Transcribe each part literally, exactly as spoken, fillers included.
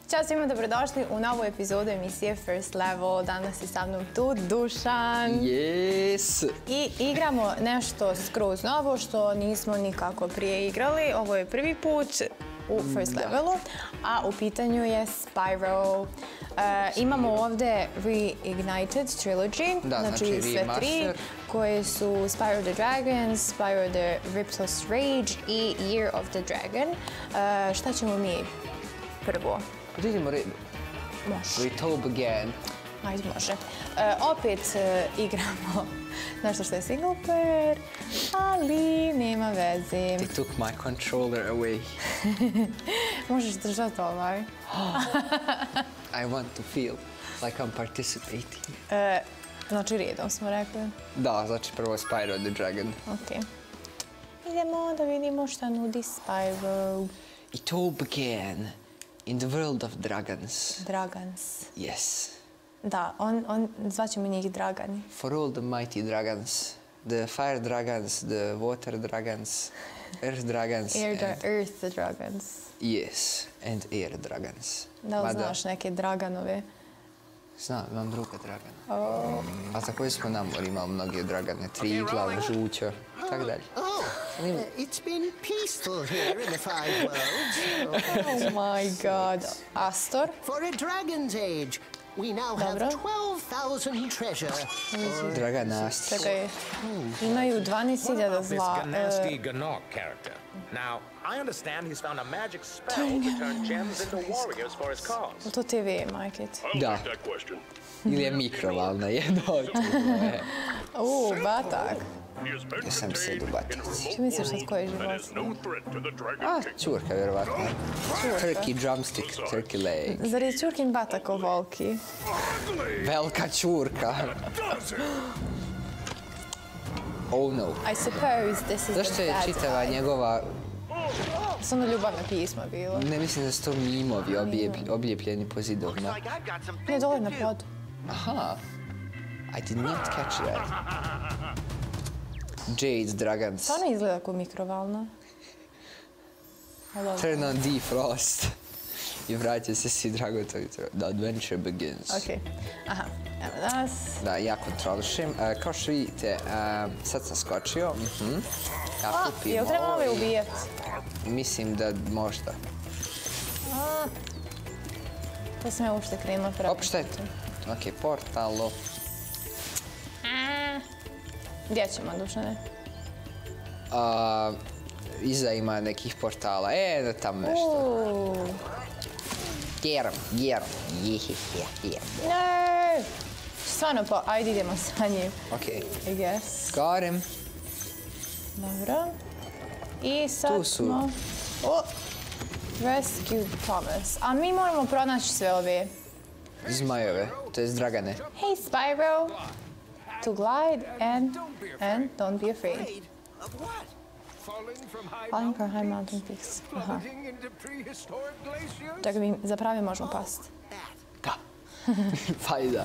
Ćao svima, dobrodošli u novu epizodu emisije First Level. Danas je sa mnom tu Dušan. Yes! I igramo nešto skroz novo što nismo nikako prije igrali. Ovo je prvi put u First Levelu, a u pitanju je Spyro. Uh, imamo ovdje Reignited Trilogy, Da, znači, znači sve remaster. tri, koje su Spyro the Dragon, Spyro the Riptos Rage i Year of the Dragon. Uh, šta ćemo mi prvo? Da idemo redu. Može. Retold again. Ajde, može. Uh, opet uh, igramo nešto što je single player, ali nema veze. They took my controller away. Možeš držati ovaj. I want to feel like I'm participating. Uh, znači redom smo rekli. Da, znači prvo Spyro the Dragon. Ok. Idemo da vidimo šta nudi Spyro. It all began in the world of dragons. Dragons. Yes. Da, on, on, zvaćemo njih Dragani. For all the mighty dragons. The fire dragons, the water dragons, earth dragons. Air dra and, Earth Dragons. yes, and air dragons. Da li Mada, znaš neke Draganove? znam, imam druga dragana. Oh. A za koje smo namor imali mnoge dragane, Triglav, Žućo, tak dalje. Oh, uh, it's been peaceful here in the Five Worlds. Oh my god. Astor? For a dragon's age, we now have Dobro. twelve thousand treasure. Dragan Astor. Čekaj, imaju dvanaest What hiljada about this zla. Ganasty Ganok character? Now, I understand he's found a magic spell to turn gems into warriors for his cause. Uh, to T V, majket. Da. Ili je mikrovalna, jedno od toga. U, batak. Ja sam se dubatici. Što misliš od koje život? A, čurka, vjerovatno. Turkey drumstick, turkey leg. Zar je Čurkin batak ovoliki? Velika čurka. Oh no. I suppose this is Zašto the je bad čitava guy. njegova... Samo ljubavna pisma bilo. Ne mislim da su to mimovi objep- oblijepljeni po zidovima. Ne, dole na podu. Aha. I did not catch that. Jade Dragons. Stvarno izgleda kao mikrovalna. Turn on defrost. I vratio se si Dragotovi. The adventure begins. Ok. Aha, evo nas. Da, ja kontrolišem. E, kao što vidite, e, sad sam skočio. Mhm. Ja A, kupim jel treba ovo ove i ubijat? mislim da možda. A, to sam ja uopšte krenula pravo. Op, šta je to? Ok, portalo. A, gdje ćemo, Dušane? A, iza ima nekih portala. E, da tam nešto. Uuu. Gjeram, gjeram. Jehe, jehe. Ne! Stvarno, pa ajde idemo sa njim. Ok. I guess. Garem. Dobro. I sad Tu su. smo... O! Rescue Thomas. A mi moramo pronaći sve ove. Zmajove, to je Dragane. Hey Spyro! To glide and... and don't be afraid. Of what? Falling from high mountain peaks. Aha. Čekaj, mi za pravi možemo past. Da. Pa i da.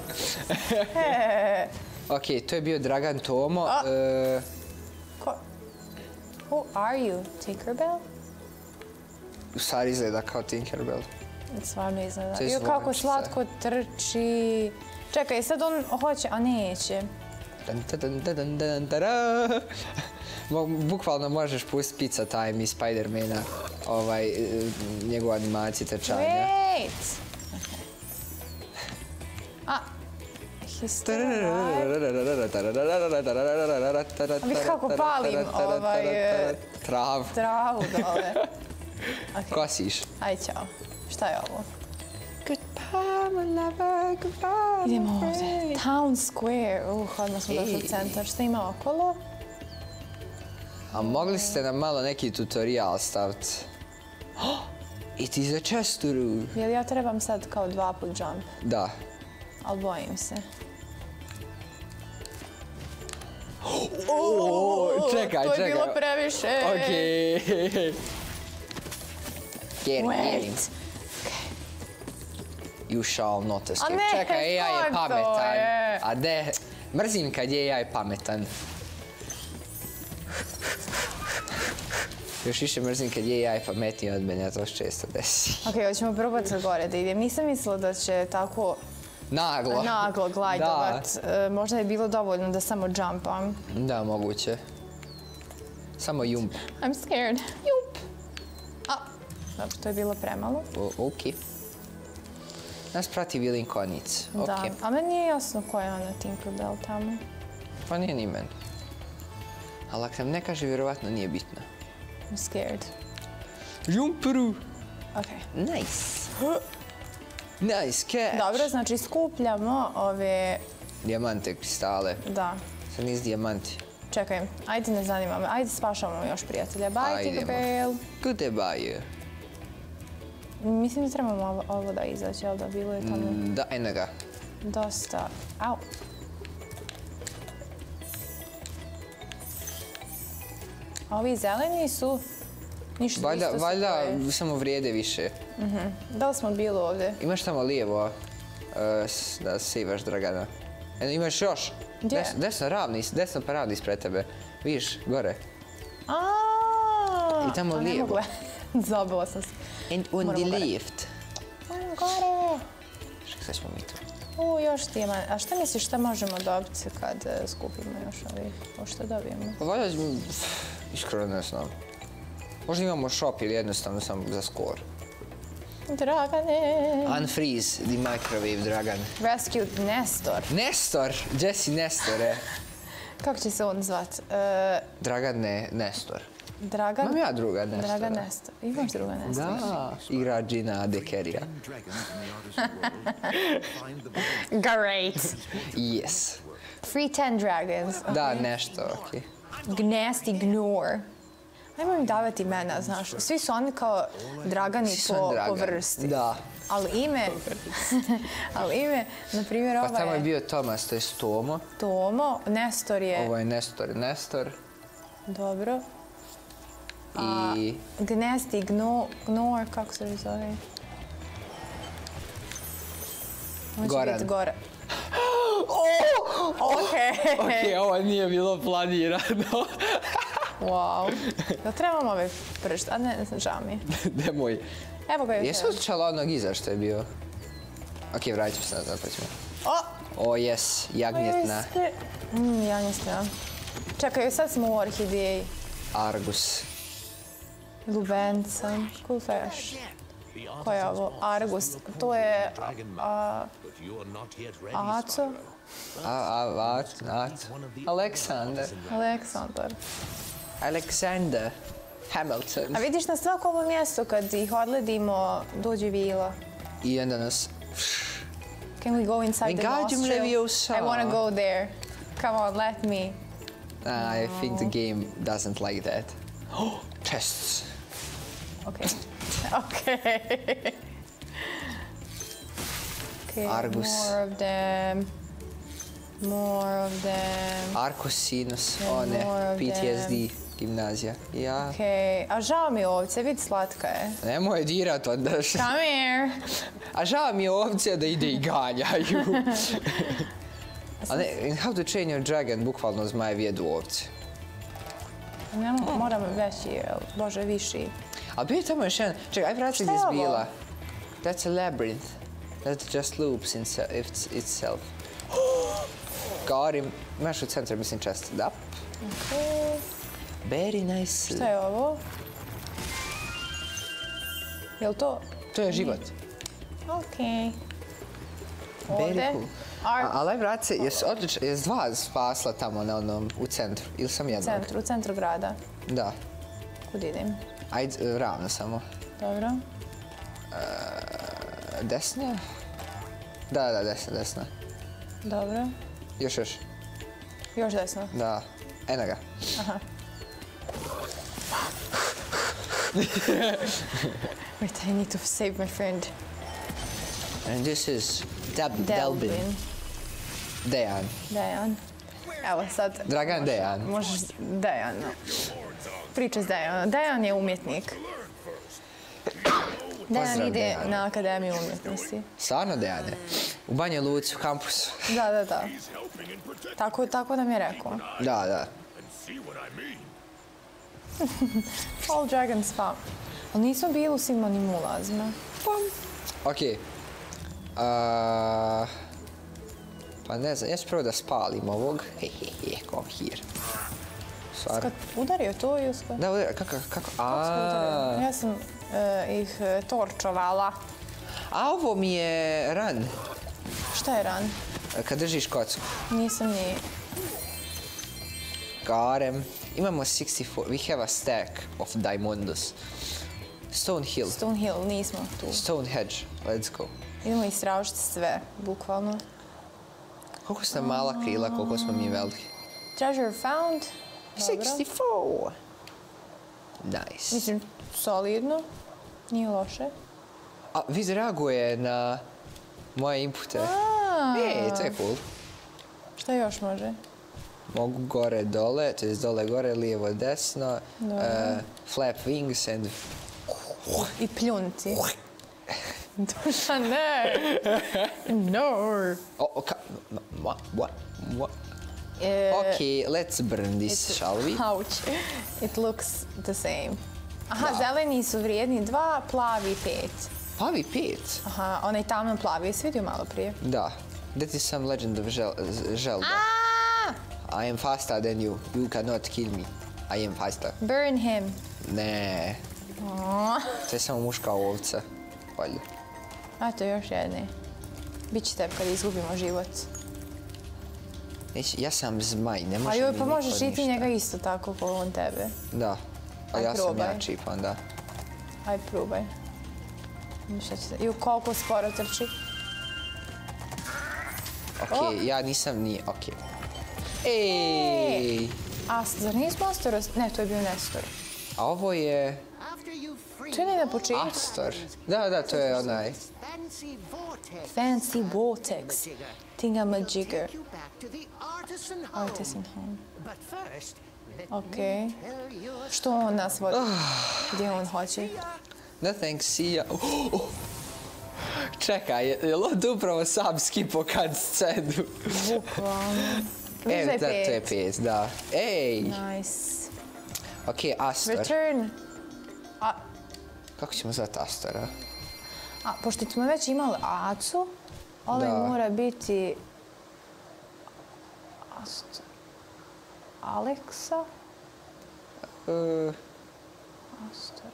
Ok, to je bio Dragan Tomo. A. E, Ko? Who are you? Tinkerbell? u stvari izgleda kao Tinkerbell. Stvarno izgleda. To je Jo, kako zvončica. slatko trči. Čekaj, sad on hoće, a neće. Tan, ta, tan, ta, tan, tan, tara. Mo- Bukvalno možeš pustiti Pizza Time iz Spider-mana, ovaj, e, njegovu animaciju trčanja. Wait! A, he's still alive. A vidi kako palim ovaj, e, Trav. Travu dole. Ok, Kosiš. aj čao. Šta je ovo? Goodbye, my lover, goodbye, my Idemo ovdje. friend. Town Square. Uh, odmah smo došli u Ej. centar. Šta ima okolo? A mogli ste nam malo neki tutorial staviti? Oh, it is a chest room. Jel ja trebam sad kao dva put jump? Da. Ali bojim se. O, čekaj, To je čekaj. bilo previše. Okej. Get him, get him. Wait. You shall not escape. A ne, Čekaj, A I je to pametan. je. A de, mrzim kad je A I pametan. Još više mrzim kad je jaj pametniji od mene, a to se često desi. Ok, hoćemo probati od gore da idem. Nisam mislila da će tako Naglo. naglo glajdovat. E, možda je bilo dovoljno da samo jumpam. Da, moguće. Samo jump. I'm scared. Jump! A, dobro, to je bilo premalo. O, ok. Nas prati Vilin Konic. Da, Ok. a meni nije jasno koja je ona Tinkerbell tamo. Pa nije ni meni. Ali ako nam ne kaže, vjerovatno nije bitno. I'm scared. Jumpru! Ok. Nice. Nice catch. Dobro, znači skupljamo ove... Dijamante, kristale. Da. Sad niz dijamanti. Čekaj, ajde, ne zanima me. Ajde, spašavamo još prijatelja. Bye, Ajdemo. Tinkerbell. Goodbye. Mislim da trebamo ovo, ovo da izaći, jel da bilo je tamo Mm, Da, eno ga. dosta... Au. A ovi zeleni su ništa Valjda, isto su valjda koje- samo vrijede više. Da li smo bili ovdje? Imaš tamo lijevo uh, s- da sejvaš Dragana. Eno, imaš još. Gdje? Des, desno ravni, desno pa ravni ispred tebe. Vidiš, gore. Aaaa! I tamo lijevo. Zabila sam se. And on Moramo the gore. left. Ajmo gore! Šta ćemo mi tu? U, još ti ima. A šta misliš šta možemo dobiti kad e, skupimo još ovih? O što dobijemo? Pa valjda, mm, iskreno ne znam. Možda imamo shop ili jednostavno samo za score. Dragane! Unfreeze, the microwave Dragan. Rescue Nestor. Nestor, Jesse Nestor, e. Kako će se on zvat? E, Dragan ne, Nestor. Dragan? Imam ja druga Nestora. Dragan Nestor. Imaš druga Nestor? Da, igra Gina Dekerija. Great! Yes. Free ten dragons. Da, nešto, okej. Gnasty Gnor. Ajmo im davati imena, znaš. Svi su oni kao dragani Svi su po, po Dragan. vrsti. Da. Ali ime, ali ime, na primjer, Pa ova tamo je je bio Tomas, to je Tomo. Tomo, Nestor je, Ovo je Nestor, Nestor. dobro. I Gnasty Gno, Gnor, kako se zove? Može Goran. biti Goran. Okej. okej, ovo nije bilo planirano. Wow. Da trebamo ovaj pršt, a ne, žao mi je. Nemoj. Evo ga je. Jesu učala onog iza što je bio? Okej, vratit ću se nazad pa ćemo. O! O, jes, jagnjetna. Jeste. Mm, jagnjetna. Čekaj, sad smo u orhideji. Argus. Lubenca. Kulfeš. Ko je ovo? Argus. To je... A, Aco? A, a, a, a, Aleksandar. Aleksandar. Alexander Hamilton. A vidiš na svako ovo mjesto kad ih odledimo dođe vila. I onda nas... Can we go inside the Gađam nostril? Leviosa. I wanna go there. Come on, let me. I think the game doesn't like that. Oh, chests. Okay. Okay. Okay, Argus. more of them. More of them. Arcos Sinus. Yeah, O ne, more of P T S D. Gimnazija. Ja. Okay, a žao mi je ovce, vidi slatka je. Nemoj dirat onda. š- Come here. A žao mi je ovce da ide i ganjaju. A ne, in How to Train Your Dragon, bukvalno zmajevi jedu ovce. Ne, moram veći, jel, bože, viši. A bio je tamo još jedan... Čekaj, aj vrati Šta gdje je je ovo? bila. That's a labyrinth. That just loops in se- it's- itself. Gorim, imaš u centru, mislim, čest. Da. Okay. Very nice. Šta je ovo? Jel to? To je život. Okej. Very Ovde? cool. Ar- A, ali vrati se, jes odlično, jes dva spasla tamo na onom, u centru, ili sam U jednog? centru, u centru grada. Da. Kud idem? Ajde, e, ravno samo. Dobro. Desna? Da, da, desna, desna. Dobro. Još, još. Još desno. Da. Eno ga. Wait, I need to save my friend. And this is Dab Delbin. Delvin. Dejan. Dejan. Evo sad. Dragan Dejan. Možeš Dejan. Priča s Dejanom. Dejan je umjetnik. Dejan Pozdrav, ide Dejan. na Akademiju umjetnosti. Stvarno Dejane? U Banja Luci, u kampusu. Da, da, da. Tako, tako nam je rekao. Da, da. All Dragons pa. Ali nismo bili u svim onim ulazima. Okej. A, Pa ne znam, ja ću prvo da spalim ovog. Hehehe, come here. Stvar. Kad udario to i usko? Da, udari, kako, kako? A, Ja sam e, ih e, torčovala. a ovo mi je run. Šta je ran? Kad držiš kocku. Nisam ni... Garem. Imamo šezdeset četiri. We have a stack of Diamondos. Stone Hill. Stone Hill, nismo tu. Stone Hedge. Let's go. Idemo istražiti sve, bukvalno. Koliko su nam mala krila, koliko smo mi veliki? Treasure found. Dobro. šezdeset četiri. Nice. Mislim, solidno. Nije loše. A Viz reaguje na moje inpute. A, E, to je cool. šta još može? Mogu gore, dole, to je dole, gore, lijevo, desno. Dobro. Uh, flap wings and... I pljunti. Duša, ne! No! O, o, ka... Ma, ma, what? What? E, Okay, let's burn this, shall we? Ouch. It looks the same. Aha, Da. zeleni su vrijedni dva, plavi pet. Plavi pet? Aha, onaj tamno plavi, jesi vidio malo prije? Da. That is some legend of Zel Zelda. Ah! I am faster than you. You cannot kill me. I am faster. Burn him. Ne, Oh. to je samo muška ovca. Valjda. Eto, još jedne. Biće tebi kad izgubimo život. Neći, ja sam zmaj, ne može A joj, mi pa niko možeš i ti ništa. njega isto tako ko on tebe. Da. A Aj, ja sam probaj. jači, pa onda. Aj, probaj. Šta će se... Ju, koliko sporo trči. Okej, ja nisam ni... Okej. Ej! A, zar nismo Astoros? Ne, to je bio Nestor. A ovo je... After you free To je ne na all početku. Astor. Da, da, to je onaj. fancy vortex, Fancy Vortex. Thingamajigger. take you back to the artisan home. Artisan home. But first, let Okej. me tell you a Što on nas vodi? Gdje on hoće? No thanks, see ya. Oh, oh. Čekaj, je je li on upravo sam skipo kad scenu? Bukvalno. E, Uzaj da, to je pet. pet, da. Ej! Nice. Okej, Astor. Return. A, Kako ćemo zvati Astora? a pošto smo već imali Acu, ovaj Da. mora biti... Astor. Aleksa? Uh, Astor.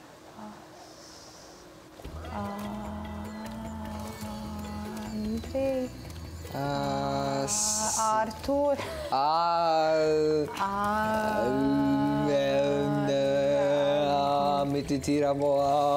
Andrej. As... Artur. A... A... Mi titiramo...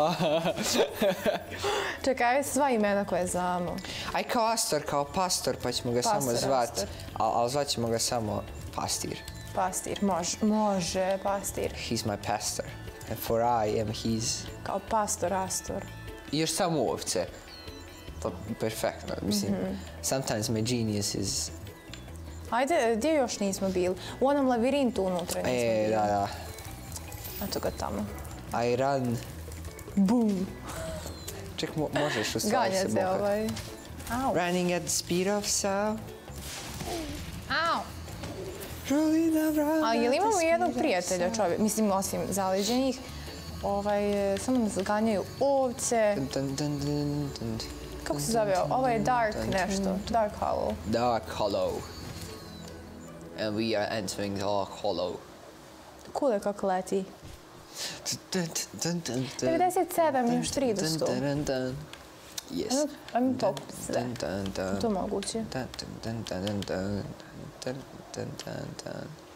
Čekaj, sva imena koje znamo. Aj kao Astor, kao pastor, pa ćemo ga samo Pastor, zvat. Astor. Ali zvat ćemo ga samo pastir. Pastir, može, može, pastir. He's my pastor. And for I am his... Kao pastor, Astor. I još samo ovce. Pa perfektno, mislim. Sometimes my genius is... Ajde, gdje još nismo bili? U onom lavirintu unutra nismo E, bili. da, da. Eto ga tamo. I run... Boom. Ček, mo možeš u stvari Ganja se se bokat. ovaj. Au. Running at the speed of sound. Au. Really not run A je li at the imamo speed jednog of prijatelja sound. čovjek, mislim osim zaleđenih, ovaj, e, samo nas ganjaju ovce. Dun, dun, dun, dun, dun. Kako se zove? Ovo je Dark nešto. Dark Hollow. Dark Hollow. And we are entering Dark Hollow. Cool je kako leti. Dun, dun, dun, dun, devedeset sedam, još tri do dun, sto. dun, dun, dun. Yes. Ajmo, ajmo top sve. Dun, dun, dun. To moguće. Dun, dun, dun, dun, dun, dun, dun, dun,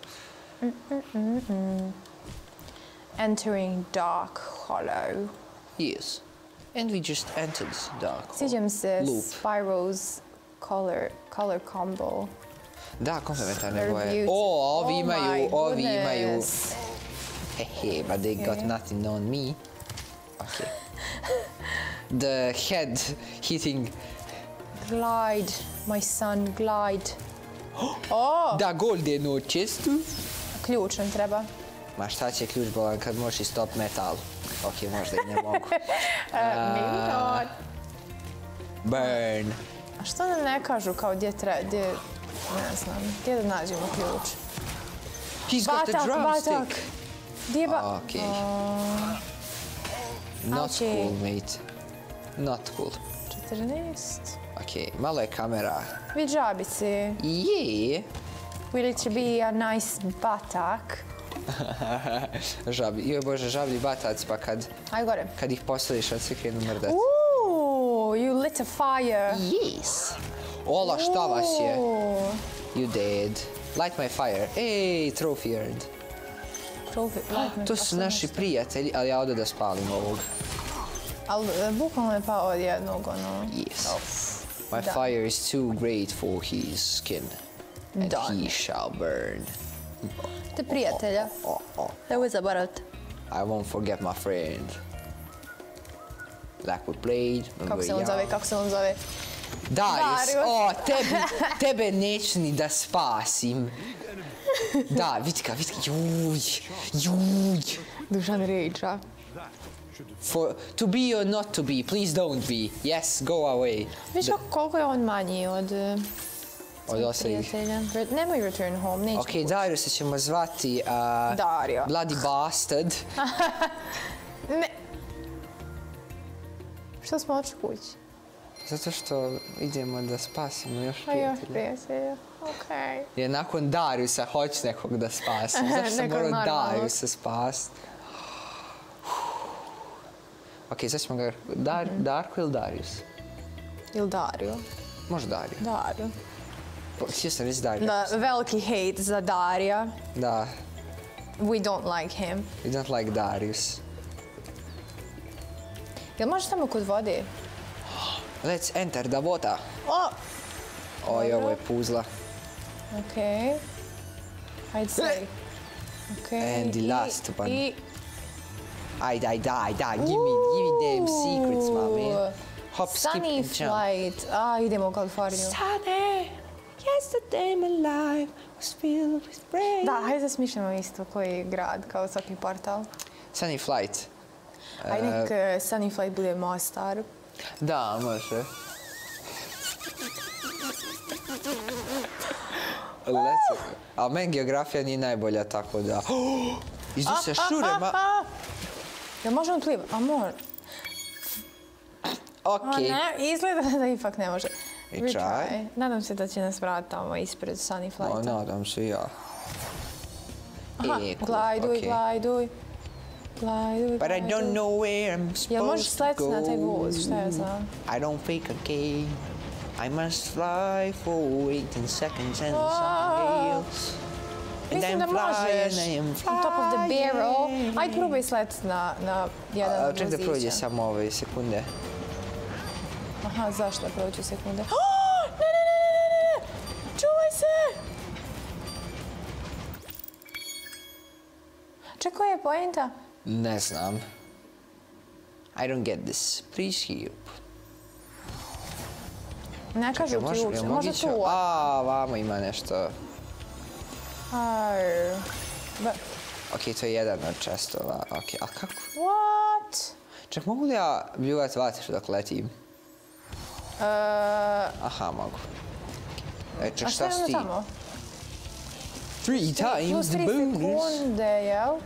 dun. Entering Dark Hollow. Yes. And we just entered Dark Hollow. Sviđa mi se Loop. Spyro's color, color combo. Da, komplementarne They're boje. beautiful. O, ovi Oh imaju, my ovi imaju... goodness. Hehe, but they got nothing on me. Okay. The head hitting... Glide, my son, glide. O, Da, Golden čestu. ključ nam treba. Ma šta će ključ bolan kad možeš i stop metal? Ok, možda i ne mogu. Maybe not. Burn. A što nam ne kažu kao gdje treba, gdje, ne znam, gdje da nađemo ključ? He's got the Batak, drumstick. batak. Gdje je ba... Okej. O, Not Auči. cool, mate. Not cool. četrnaest. Okej, malo je kamera. Vid žabici. Je. Will it be a nice batak? Žabi. Joj bože, žablji batac, pa kad, Aj gore. kad ih posoliš, od svi krenu mrdat. Ooh, you lit a fire. Yes. Ola, šta vas je? Ooh. You dead. Light my fire. Ej, trophy earned. Trophy, light me To su naši prijatelji, ali ja odo da spalim ovog. Ali e, bukvalno je pao od jednog, ono... Yes. My Da. fire is too great for his skin. And Done. he shall burn. Te prijatelja. Oh, oh. Nemoj zaboraviti. I won't forget my friend. Like we played. when Kako we se on were zove, young. kako se on zove? Darius, Darius. o, tebi, tebe neću ni da spasim. Da, vidi ga, vidi ga, juj, juj. Dušan Rejča. For, to be or not to be, please don't be. Yes, go away. Viš koliko je on manji od... e, Od ostalih. prijatelja? Re- Nemoj return home, neću. Ok, Dariusa ćemo zvati uh, Dario. Bloody Bastard. Ne. Što smo oči kući? Zato što idemo da spasimo još A još prijatelja. prijatelja. Okej. Jer nakon Dariusa hoću nekog da spasim. Zašto sam Nekog morao normalnog. Dariusa spast? Ok, sad ćemo ga... Dar, Darko ili Darius? Ili Dario. Može Dario. Dario. Htio sam reći Dario. Da, veliki hate za Darija. Da. We don't like him. We don't like Darius. Jel možeš tamo kod vode? Let's enter the water. O! Oj, Dobro. ovo je puzla. Okej. Hajde sve. Okej. And the i- last one. I... Ajde, ajde, ajde, ajde. Give me, give me them secrets, my man. Hop, skip Sunny and jump. flight. A, idemo u Kaliforniju. Sunny, yesterday my life was filled with rain. Da, hajde da smišljamo isto koji grad, kao svaki portal. Sunny flight. Ajde nek uh, Sunny flight bude Mostar. Da, može. Let's... A meni geografija nije najbolja, tako da... Izdu se šure, ma... Jel može on pliva? A može. A Okej. ne, izgleda da ipak ne može. I Retry. try. Nadam se da će nas vratiti tamo ispred Sunny O, flighta. nadam se i ja. Aha, E, cool, glajduj, okej. glajduj. Glajduj, But I glajduj. don't know where I'm supposed Jel možeš to sletiti go. na taj voz, šta ja znam? I don't think I can. I must fly for eighteen seconds and Oh. something else. And Mislim I'm da možeš. flying, I am On top of the barrel. flying. Ajde probaj sletiti na, na jedan A, od ček da prođe vozića. samo ove sekunde. Aha, zašto prođu sekunde? Oh, ne, ne, ne, ne, ne, ne! Čuvaj se! Čekaj, koja je poenta? Ne znam. I don't get this. Please help. Ne kažu ti Može- uopće, jel možda moguće? tu. A, vamo ima nešto. Ar. Ba- Ok, to je jedan od čestova. Ok, a kako? What? Ček, mogu li ja bljuvat vatru dok letim? E, Aha, mogu. E, ček, a šta šta je si ono ti? tamo? Three times Plus the tri bonus. sekunde, jel?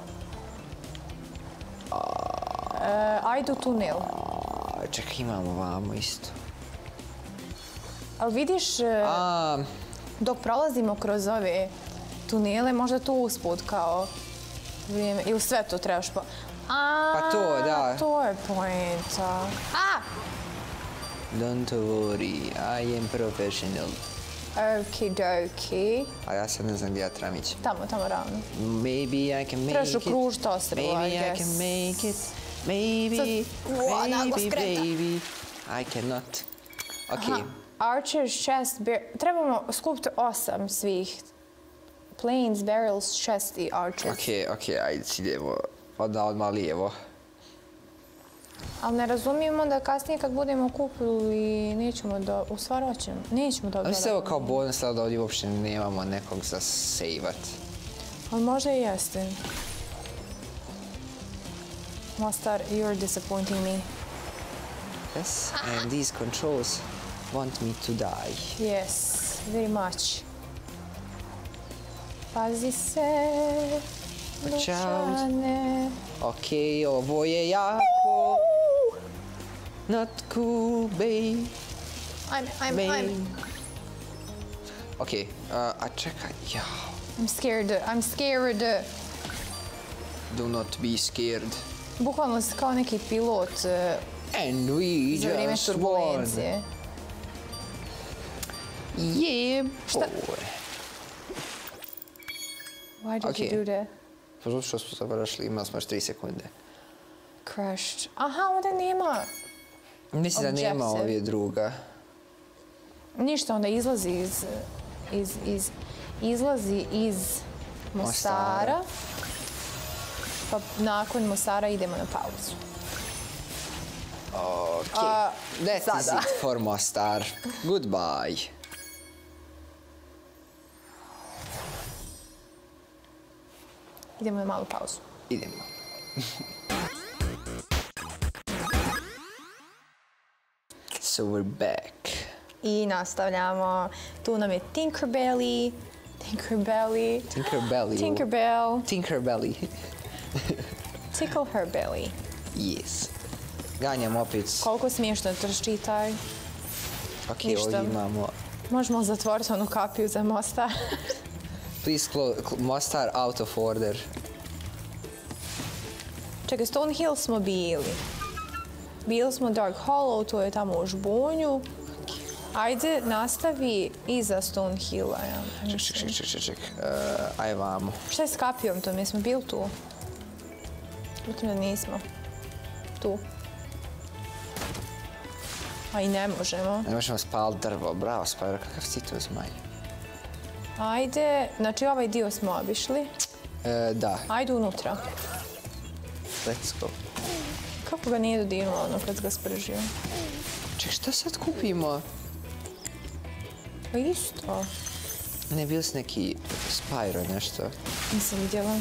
E, ajde u tunel. A, ček, imamo vamo isto. Ali vidiš, e, A, dok prolazimo kroz ove tunele, možda tu usput kao vrijeme, ili sve to trebaš pa... A, Pa to, da. To je poenta. A! don't worry, I am professional. Okidoki. A ja sad ne znam gdje ja trebam ići. Tamo, tamo ravno. Maybe I can make Trebaš it. okružiti ostrvo, I Maybe I guess. can make it. Maybe, Sad- Ua, naglo maybe, skreta. baby. I cannot. Ok. Aha, Archer's chest, bar- trebamo skupiti osam svih. Planes, barrels, chest i archers. Ok, ok, ajde, idemo. Odmah, odmah lijevo. Ali ne razumijemo da kasnije kad budemo kupili, nećemo da, u stvari hoćemo, nećemo da Ali se ovo odgledamo. kao bonus, ali da ovdje uopće nemamo nekog za sejvat. Ali možda i jeste. Mostar, you're disappointing me. Yes, and these controls want me to die. Yes, very much. Pazi se. Dušane. Okej, ovo je jako. Not cool, babe. Ajme, ajme, babe. ajme. Okej, a, a čekaj, jao. I'm scared, I'm scared. Do not be scared. Bukvalno si kao neki pilot eh, And we za vrijeme just won. turbulencije. Yeah, Šta? boy. Why did Okej. you do that? Pa zato što smo završili, imali smo još tri sekunde. Crashed. Aha, ovdje nema. Mislim da nema Objective. ovdje druga. Ništa, onda izlazi iz, iz, iz, izlazi iz Mostara. Mostara. Pa nakon Mostara idemo na pauzu. Okej, A, that is sada. it for Mostar. Goodbye. Idemo na malu pauzu. Idemo. So we're back. I nastavljamo. Tu nam je Tinkerbelly. Tinkerbelly. Tinkerbelly. Tinkerbell. Tinkerbelly. Tickle her belly. Yes. Ganjam opet. Koliko smiješno trči taj. Ok, ništa. ovdje imamo. Možemo zatvoriti onu kapiju za Mostar. Please close. Mostar out of order. Čekaj, Stone Hill smo bili. Bili smo Dark Hollow, to je tamo u žbunju. Ajde, nastavi iza Stone Hilla. Ja. Ček, ček, ček, ček, ček, ček. Uh, aj vamo. Šta je s kapijom to? Mi smo bili tu. Mislim da nismo. Tu. A i ne možemo. Ne možemo spaliti drvo. Bravo, Spyro, kakav si tu zmaj. Ajde, znači ovaj dio smo obišli. Uh, da, Ajde unutra. let's go. Kako ga nije dodirnulo ono kad ga spržio? Ček, šta sad kupimo? Pa isto. Ne, bili s neki Spyro nešto. Nisam vidjela.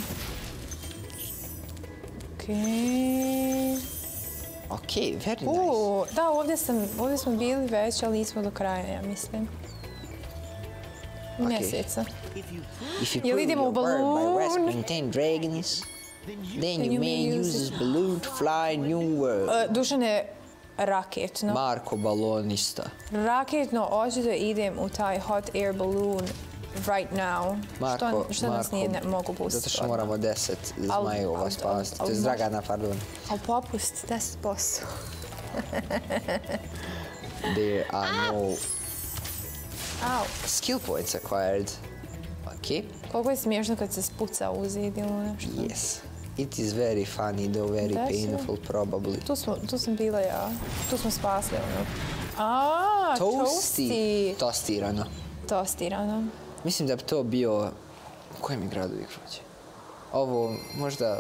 Okej. Okej, very nice. Uuu, da, ovdje, sam, ovdje smo bili već, ali nismo do kraja, ja mislim. Mjeseca. If you Jel prove idemo your u word by balon? rescuing ten dragons, then you you may may use use this balloon to fly new world. Uh, Dušane, raketno. Marko balonista. Raketno, očito idem u taj hot air balloon right now. Marko, što, što nas Marko, nije ne, mogu pustiti? zato što odmah? moramo deset Al- zmajeva al- spasti. al- To je al- Dragana, pardon. Ali popust deset posto. There are no Au. skill points acquired. Okay. Koliko je smiješno kad se spuca u zid ili nešto. Yes. It is very funny, though very Da se. painful, probably. Tu, smo, tu sam bila ja. Tu smo spasli ono. A, toasty. Tostirano. Tostirano. Mislim da bi to bio... U kojem je gradu igraće? Ovo, možda...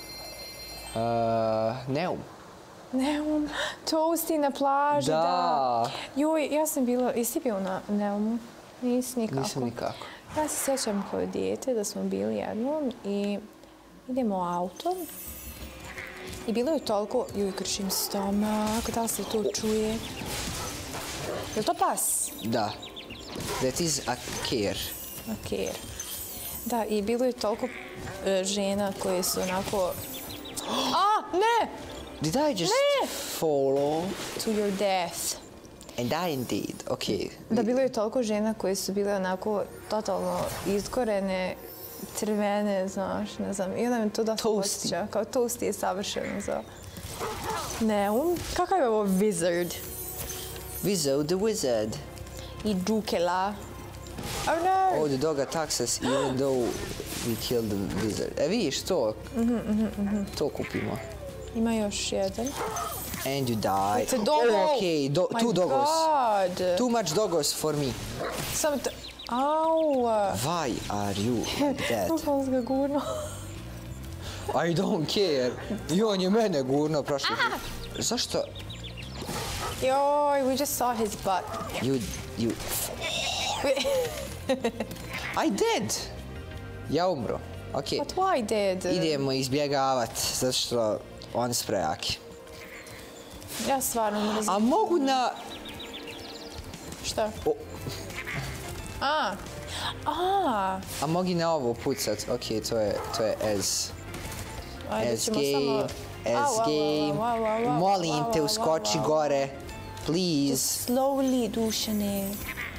Uh, Neum. Neum. Toasty na plaži, da. Da. Joj, ja sam bila... Jesi bio na Neumu? Nisi nikako. Nisam nikako. Ja se sjećam kao dijete da smo bili jednom i idemo autom. I bilo je toliko... Joj, kršim stomak. Da li se to čuje? Je li to pas? Da. That is a care. Ok. Da, i bilo je toliko e, žena koje su onako... A, ne! Did I just Ne. follow? To your death. And I indeed. Okay. Da, bilo je toliko žena koje su bile onako totalno izgorene, crvene, znaš, ne znam. I onda mi to dosta Toasty. posjeća. Kao toasty je savršeno za... Neum. Kakav je ovo wizard? Wizzo the wizard. I Dukela. Oh no! Oh, the dog attacks us even though we killed the wizard. E, vidiš to? To kupimo. Ima još jedan. And you die. It's a doggo! Oh, okay, do, My two doggos. God! Too much doggos for me. Samo to... Au! Why are you like that? Bukvalno sam ga gurno. I don't care. I on je mene gurno prošli put. Zašto? Joj, we just saw his butt. You, you... I dead. Ja umro. Ok. But why did? Idemo izbjegavat, zato što oni su prejaki. Ja stvarno ne razumijem. A mogu na... Šta? O, A. A. A mogi na ovo pucat. Ok, to je, to je Ez. Ajde Ez ćemo game. samo... Ez Au, au, game. au, au, au, au, Molim au, te, au, uskoči au, au. gore. Please. Slowly, Dušane.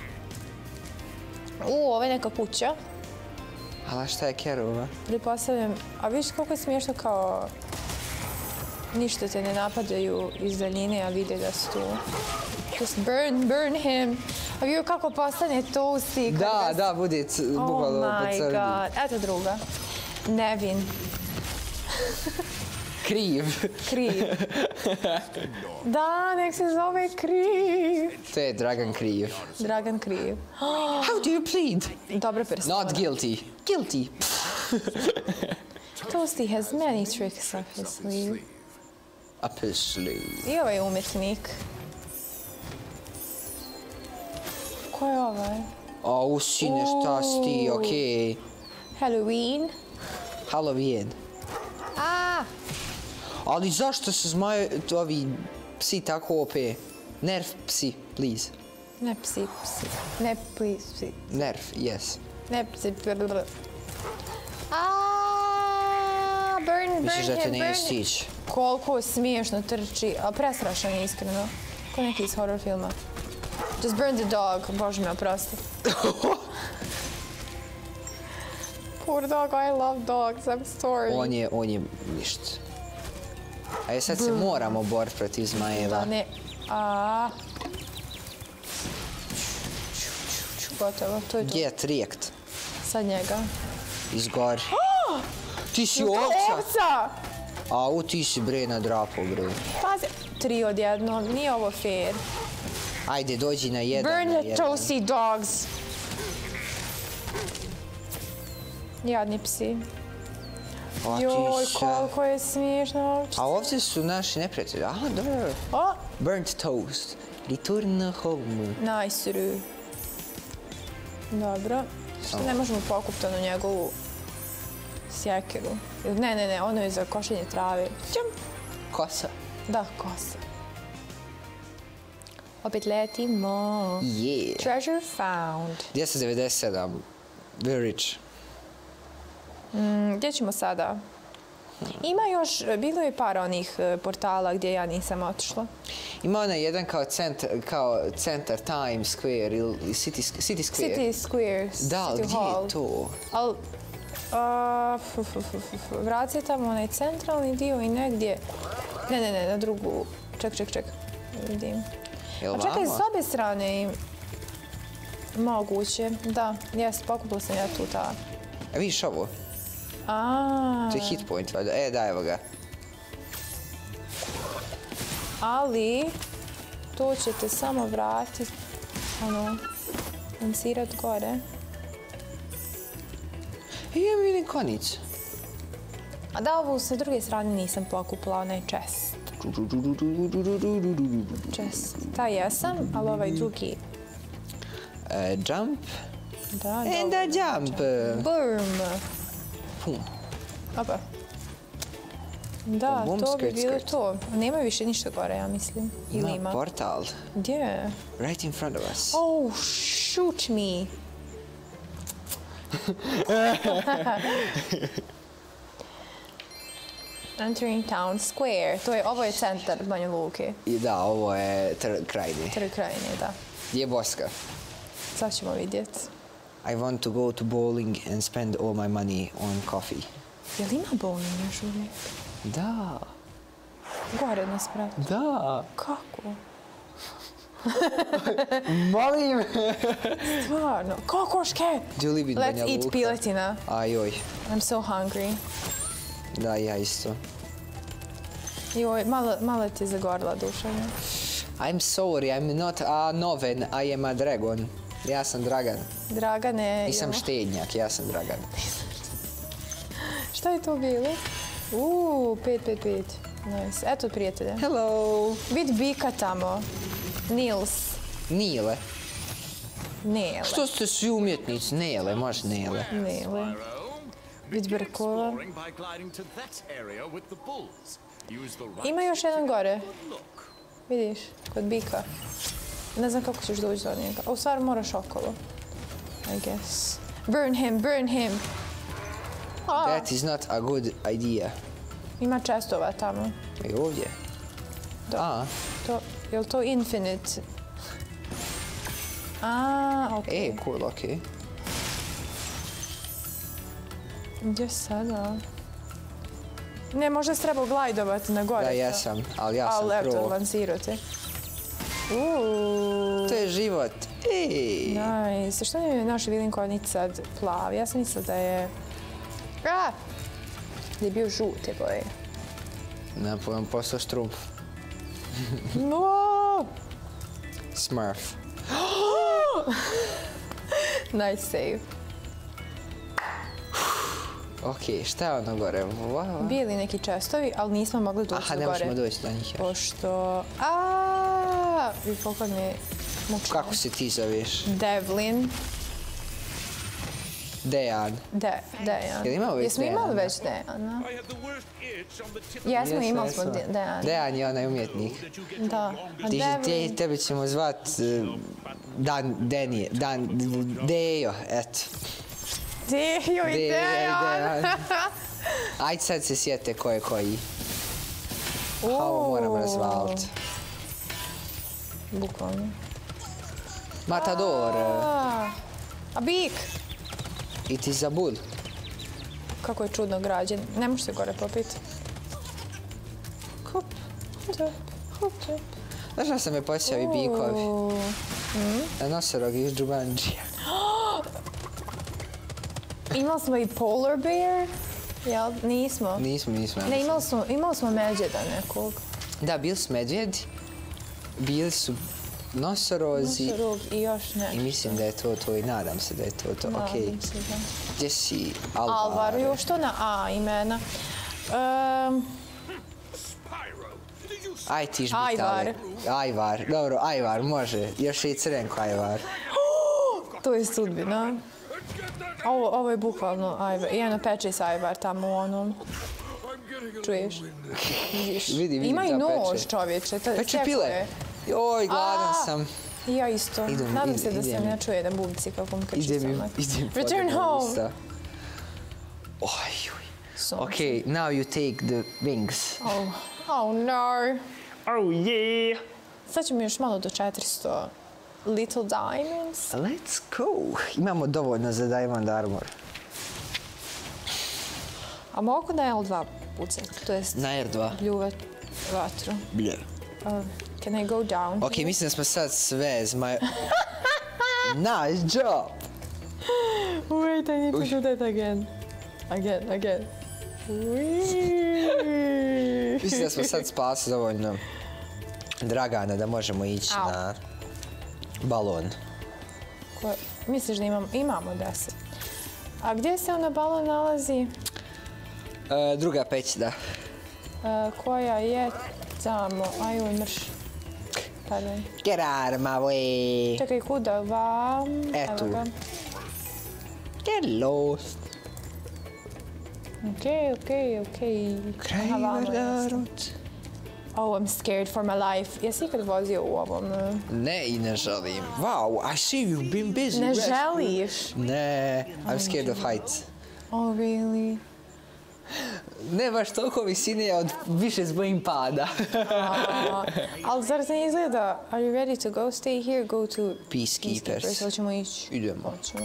U, ovo je neka kuća. Ali šta je kerova? Pretpostavljam, a vidiš koliko je smiješno kao... Ništa te ne napadaju iz daljine, a vide da su tu. Just burn, burn him. A vidio kako postane toasty. Da, da, bude bukvalno Oh my pocrni. god. Eto druga. Nevin. Kriv. Kriv. Da, nek se zove Kriv. To je Dragan Kriv. Dragan Kriv. How do you plead? Dobra persona. Not guilty. Guilty. Toasty has many tricks up his sleeve. Up his sleeve. I ovaj umjetnik. Ko je ovaj? O, usine, šta si ti, okej. Halloween. Halloween. A, Ali zašto se zmaje ovi psi tako O P? Nerf psi, please. ne psi, psi. Ne please, psi. Nerf, yes. Ne psi, blablabla. A, burn, burn Misliš da te him, neće burn. stići? Koliko smiješno trči, a prestrašan je iskreno. Ko neki iz horror filma. Just burn the dog, bože me oprosti. Poor dog, I love dogs, I'm sorry. On je, on je ništa. A sad se moramo boriti protiv zmajeva. Da ne, a... Gotovo, to je to. Get wrecked. Sad njega. Izgori. Ti si To je ovca! ovca! Au, ti si bre na drapu, bre. Pazi, tri odjednom, nije ovo fair. Ajde, dođi na jedan. Burn na the jedan. toasty dogs. Jadni psi. A ti Joj, se- koliko je smiješno. A ovdje su naši neprijatelji. Aha, dobro. O, Burnt toast. Return home. najsuru. Dobro. Što ne možemo pokupiti onu njegovu sjekiru? Ili Ne, ne, ne, ono je za košenje trave. Ćum. Kosa. Da, kosa. Opet letimo. Yeah. Treasure found. dvjesto devedeset sedam. Very rich. Mm, Gdje ćemo sada? Ima još, bilo je par onih e, portala gdje ja nisam otišla. Ima ona jedan kao centar, kao centar Times Square ili City, City Square. City Square, Da, ali City gdje Hall. je to? Al, a, fu, fu, fu, fu, fu. Vraci tamo onaj centralni dio i negdje... Ne, ne, ne, na drugu. Ček, ček, ček. Vidim. Jel A čekaj, vamo? s obje strane im... Moguće, da. Jes, pokupila sam ja tu ta. A vidiš ovo? A, To je hit point, valjda. E, da, evo ga. ali to ćete samo vratiti, ono, lancirat gore. I ja vidim konicu. A da, ovu sa druge strane nisam pokupila, onaj chest. Chest. Taj jesam, ali ovaj drugi. E, jump. Da, And a jump. Boom. Pum. Opa. Da, Bum, to bi skirt, bilo skirt. to. Nema više ništa gore, ja mislim. Ili Ima ima? portal. Gdje? Right in front of us. Oh, shoot me. Entering town square. To je, ovo je centar Banja Luke. I da, ovo je tr- krajni. Trg krajine, da. Gdje je Boska? Sad ćemo vidjeti. I want to go to bowling and spend all my money on coffee. Je li ima bowling još uvijek? Da. Gore nas prati. Da. Kako? Molim. Stvarno. Kokoške! Do you live in Banja Let's eat Luka? piletina. Ajoj. I'm so hungry. Da, ja isto. Joj, malo, malo ti je zagorila duša. Ne? I'm sorry, I'm not a noven, I am a dragon. Ja sam Dragan. Dragane... Nisam jel- štednjak, ja sam Dragan. Šta je to bilo? Uuu, pet, pet, pet. Nice. Eto prijatelje. Hello. Vid bika tamo. Nils. Nile. Nele. Što ste svi umjetnici? Nele, može Nele. Nele. Vid brkova. Exploring by gliding to that area with the bulls. Use the right Ima još jedan gore. look. Vidiš, kod bika. Ne znam kako ćeš doći do njega. A u stvari moraš okolo. I guess. Burn him, burn him. Ah, That is not a good idea. ima čestova tamo. I ovdje. A, To, je li to infinite? A, okej. e, cool, okej. Gdje sada? Ne, možda se treba glajdovati na gore. Da, jesam, ali ja sam Ali eto, pro. lansirao te. Uuu. To je život. Ej. Nice. Što je naš Vilinko niti sad plav? Ja sam mislila da je... A! Da je bio žute boje. Ne, pojem postao štrumpf. No! Smurf. Nice save. Okej, šta je ono gore? Wow. Bili neki čestovi, ali nismo mogli doći Aha, do ne gore. možemo doći do njih još. Pošto... Aaaa! I koliko mi je mučno. Kako se ti zoveš? Devlin. Dejan. De, Dejan. Jel imamo već Jesmo imali Dejana? već Dejana? I had the worst itch on the tip Jesmo, Jesmo, imali smo jesmo. De- Dejana. Dejan je onaj umjetnik. Da. A Ti, te, Devlin... tebe ćemo zvat uh, Dan, Denije, Dan, Dejo, eto. Dejo i Dejo i Dejan. Dejan. Ajde sad se sjete ko je koji. Ovo moram razvaliti. Bukvalno. Matador. A, a bik! I ti za bud. Kako je čudno građen. Ne može se gore popiti. Hop, hop, hop, hop. Znaš da sam me posjao i bikovi? Uuu. Na nosorogi iz Jumanjija. Imali smo i polar bear. Jel? Nismo. Nismo, nismo. Ne, imali smo, imali smo međeda nekog. Da, bili su medvjedi, bili su nosorozi Nosorog i još ne. i mislim da je to to i nadam se da je to to. Nadam Okej, se da. gdje si Alvar? Alvar, još to na A imena. Um, Aj ti žbitale. Ajvar. Ajvar, dobro, Ajvar, može. Još je i crvenko Ajvar. to je sudbina. Ovo, ovo je bukvalno Ajvar. Jedan peče s Ajvar tamo u onom. Čuješ? Vidiš? Vidi, vidi, Ima i da, nož, peče. čovječe. To- Peče sjekao pile. je. Joj, gladan A, sam. I ja isto. Idem, Nadam ide- se da se idem. ne čuje da bubci kako mi krči Ide mi, stomak. ide mi Return podebno home. usta. Oj, oj. Sunce. Okay, now you take the wings. Oh, oh no. Oh yeah! Sad ćemo još malo do četiristo little diamonds. Let's go! Imamo dovoljno za Diamond Armor. A mogu na L dva pucati? To jest Na R dva. bljuvat vatru. Blje. Uh, can I go down? Ok, mislim da smo sad sve zmaj... Nice job! Wait, I need to do that again. Again, again. Mislim da smo sad spasili dovoljno Dragana da možemo ići Au. na balon. Ko- Misliš da imamo? Imamo deset. A gdje se ona balon nalazi? E, druga pećina. Uh, koja je tamo? Aju, mrš. Pardon. Get out of my way! Čekaj, kuda vam? Eto. Evo ga. Get lost! Okej, okej, okej. Aha, vamo je. Krajvargarot. Oh, I'm scared for my life. Jesi ikad vozio u ovom? uh, Ne, i ne želim. Wow, I see you've been busy. Ne rescuing- želiš? Ne, I'm scared of heights. Oh, really? Ne baš toliko visine, ja od više zbojim pada. A, ali zar se ne izgleda? Are you ready to go? Stay here, go to Peacekeepers. Hoćemo ići? Idemo. Hoćemo.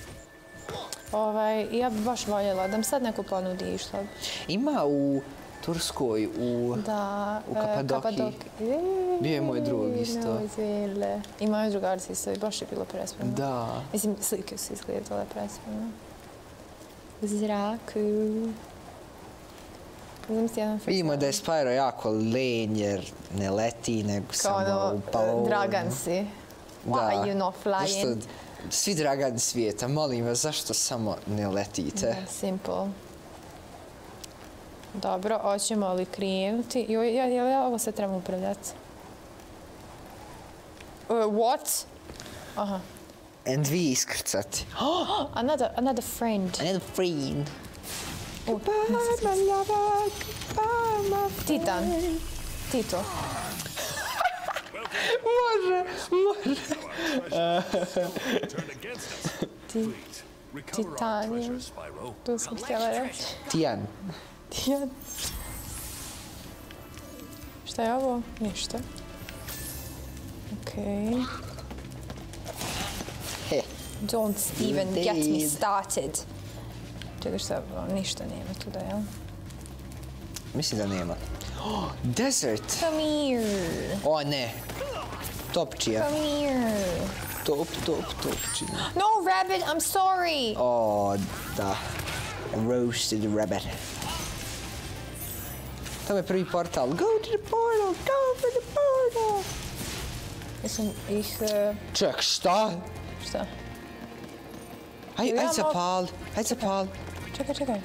Ovaj, ja bi baš voljela da mi sad neko ponudi išla. Ima u Turskoj, u... Da, U e, Kapadokiji. Kapadokiji. Bio je moj drug isto. Ne, izvile. I moji drugarci isto i baš je bilo prespremno. Da. Mislim, slike su izgledale prespremno. U zraku. Uzem si jedan Vidimo da je Spyro jako len jer ne leti, nego kao samo ono, u balonu. Dragan si. Why you not flying? Zašto, svi dragani svijeta, molim vas, zašto samo ne letite? Da, simple. Dobro, hoćemo li krenuti? Joj, ja, ja, ja ovo sad trebam upravljati. Uh, what? Aha. And vi iskrcati. Another, another friend. And friend. Oh, Titan. Tito. Može, može. Turned against us. Ti, Please, recover our Titanium. treasure, Spyro. tu sam htjela reći. Tijan. Tijan. Šta je ovo? Ništa. Okej. He. Don't even get me Indeed. started. Čekaj šta, ništa nema tu da, jel? Mislim da nema. Oh, desert! Come here. O ne. Topčija. Come here. Top, top, topčija. No, rabbit, I'm sorry. O, da. Roasted rabbit. Tamo je prvi portal. Go to the portal! Go for the portal! Mislim, ih... eh, Ček, šta? šta? Aj, Ja aj se mal- pal. Aj se pal. Čekaj, čekaj.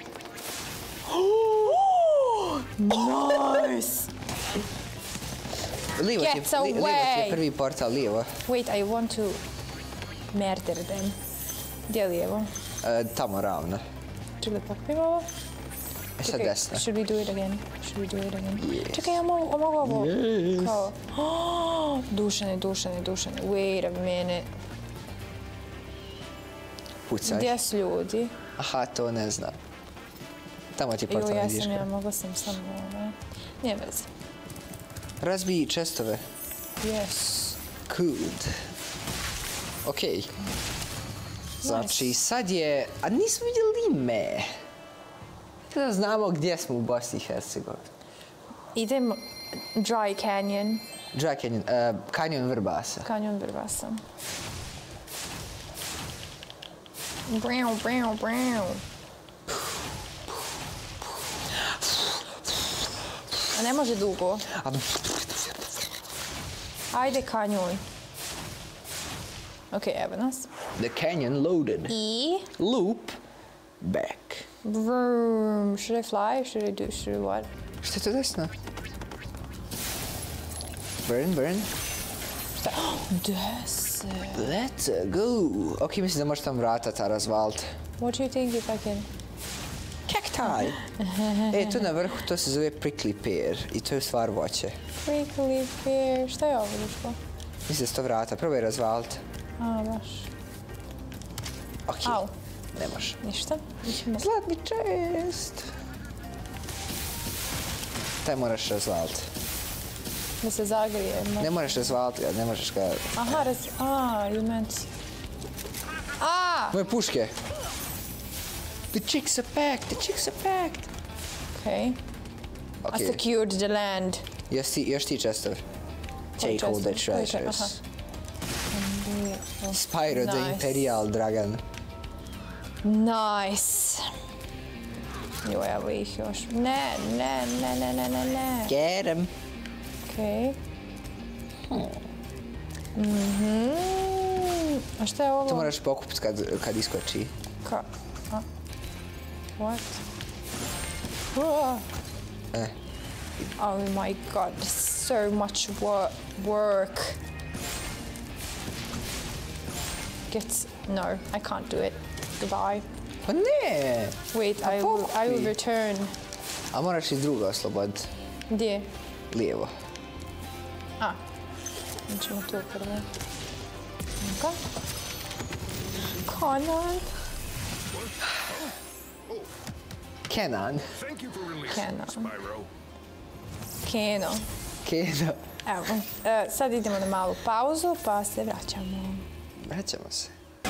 Nice! Lijevo ti je, Get li- lijevo ti je away. prvi portal, lijevo. Wait, I want to murder them. Gdje je lijevo? E, tamo ravno. Čekaj, pokupim ovo. E sad Čekaj, desno. should we do it again? Should we do it again? Yes. Čekaj, ja mogu, ja mogu ovo. Yes. Kao... Oh, dušane, dušane, dušane. Wait a minute. Pucaj. Gdje su ljudi? Aha, to ne znam. Tamo ti Jo, portal ja vidiš. sam, ja mogla sam samo ovo. Nije veze. Razbiji čestove. Yes. Good. Okej. Znači, sad je... A nismo vidjeli ime. Da znamo gdje smo u Bosni i Hercegovini. Idemo Dry Canyon. Dry Canyon, uh, kanjon Vrbasa. Kanjon Vrbasa. Brown, brown, brown. A ne može dugo. A, Ajde kanjon. Ok, evo nas. The canyon loaded. I... Loop. Back. Vroom. Should I fly? Should I do... Should I what? Šta je to desno? Burn, burn. Šta? Deset. Let's go. Ok, mislim da možeš tam vrata razvalit. What do you think if I can... Cacti. E, tu na vrhu to se zove prickly pear i to je u stvar voće. Prickly pear. Šta je ovo, Duško? Mislim da su to vrata. Probaj razvalit. A, baš. Ok. Au. Ne može. Ništa. Ićemo. Zlatni čest. Taj moraš razvalit. Da se zagrije. Ne moraš razvalit ga, ne možeš ga... Aha, raz... A, you meant... A! Moje puške. The chicks are packed, the chicks are packed. Okay. Ok. I secured the land. Još ti, još ti čestovi. Koji Take all the čestovi? Koji čestovi? treasures. Aha. Spyro the Nice. Imperial Dragon. Nice. Joj, evo ih još. Ne, ne, ne, ne, ne, ne, ne. Get him. Okej. Mhm. A šta je ovo? To moraš pokupiti kad, kad iskoči. Ka... A? What? Ah. Eh. Oh my god, so much wor work. Get... No, I can't do it. Goodbye. Pa ne! Wait, I will, I will return. A moraš i druga osloboditi. Gdje? Lijevo. A. Mi ćemo tu prvo. Neka. Conan. Kenan. Thank you for releasing Kenan. me, Spyro. Keno. Kenan. Evo, e, sad idemo na malu pauzu, pa se vraćamo. Vraćamo se.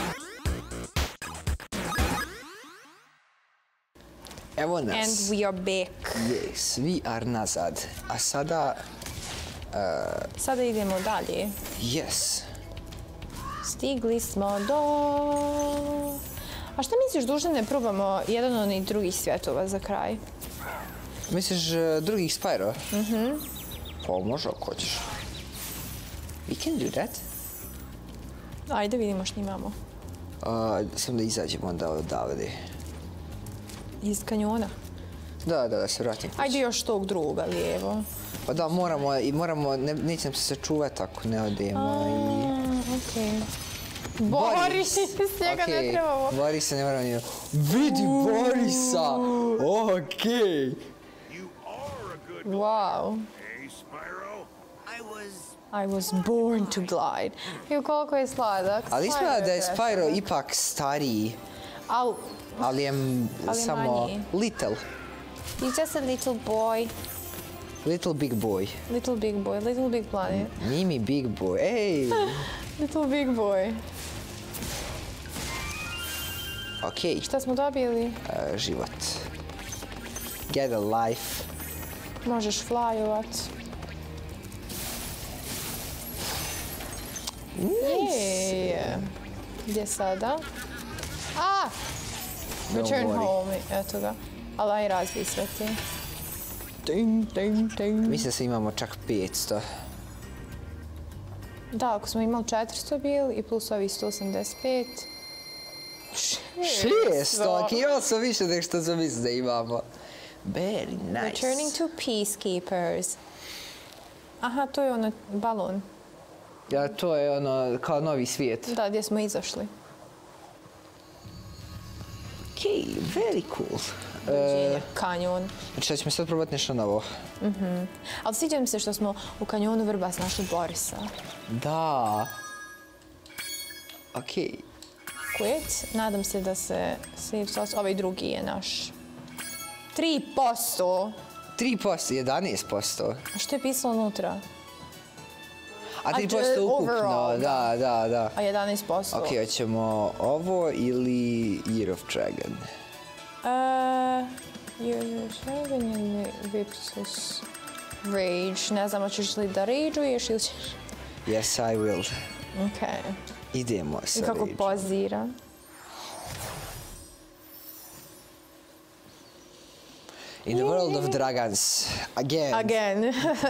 Evo nas. And we are back. Yes, we are nazad. A sada... Sada idemo dalje. Yes. Stigli smo do... A šta misliš, Dušane, probamo jedan od onih drugih svjetova za kraj? Misliš uh, drugih Spyro? Mhm. Pa može ako hoćeš. We can do that. Ajde, vidimo što imamo. Uh, samo da izađemo onda odavde. Iz kanjona. Da, da, da se vratim. kući. Ajde još tog druga, lijevo. Pa da, moramo, i moramo, ne, neće nam se sačuvati ako ne odemo i... Okej. Boris, s njega ne Okej, trebamo. Borisa ne moramo ni... Vidi Borisa! Okej! You are a good Wow. Hey, Spyro. I was I was born to glide. I koliko je sladak. Ali ispada da je Spyro Spyro ipak stariji, Al, ali je m- Ali je samo manji. little. he's just a little boy. Little big boy. Little big boy. Little big planet. Nije mi big boy. Ej! Little big boy. Okej, Šta smo dobili? e, život. Get a life. Možeš flyovat. Nice. Gdje sada? A! Return worry. home. Eto ga. Ali aj razbij sve ti. Ting, ting, ting. Mislim da se imamo čak petsto. Da, ako smo imali četiristo bili i plus ovi sto osamdeset pet. šesto, ok, imao sam više nek što sam mislio da imamo. Very nice. Returning to Peacekeepers. Aha, to je ono balon. Ja, to je ono kao novi svijet. Da, gdje smo izašli. Ok, very cool. Uđenje, kanjon. Znači da ćemo sad probati nešto novo. Ali sviđa mi se što smo u kanjonu Vrbas našli Borisa. Da. Ok. Quit. Nadam se da se save sauce. Ovaj drugi je naš. tri posto. tri posto, jedanaest posto. A što je pisalo unutra? A tri A, posto ukupno, overall, da, da, da. A jedanaest posto. Ok, hoćemo ovo ili Year of Dragon. Uh, Year of Dragon ili Vipsus Rage. Ne znam, hoćeš li da rageuješ ili ćeš... Yes, I will. Ok. Idemo I sa kako Rage. pozira. In the world of dragons. Again. Again.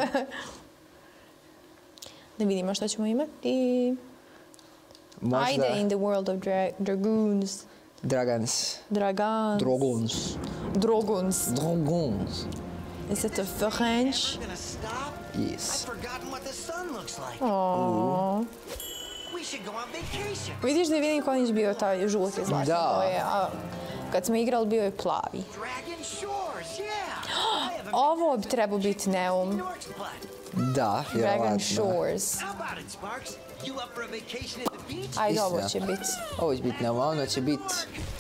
Da vidimo što ćemo imati. Možda Ajde in the world of dra dragoons. dragons. Dragons. Dragons. Dragons. Dragons. Is it a French? Gonna stop? Yes. I've forgotten what the sun looks like. Aww. We should go on vacation. Vidiš da je Vidim Konić bio taj žuti zlatni Da. boje, a kad smo igrali bio je plavi. Dragon Shores, yeah. I have a Ovo bi trebao biti Neum. Nork's butt. Da, Dragon vjerovatno. Shores. How about it, Sparks? You up for a vacation at the beach? Ajde, ovo Istina. će biti. Ovo će biti Neum, a ono će biti...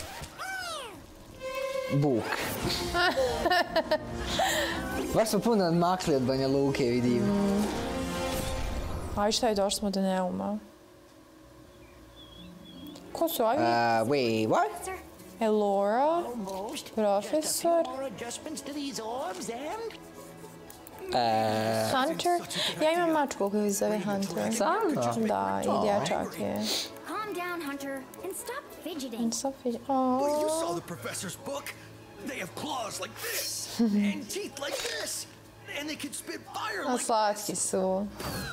Buk. Baš smo puno odmakli od Banja Luke, vidim. Ajde, šta je, došli smo do Neuma. Ko su ovi? Uh, wait, what? Elora, Almost. profesor, More adjustments to these orbs and... Hunter. Ja imam mačku koju se zove Hunter. Stvarno? Da, i dječak je. Calm down, Hunter, and stop fidgeting. Sophie, Well, you oh. saw the professor's book. They have claws like this and teeth like this, and they can spit fire A like slatki su.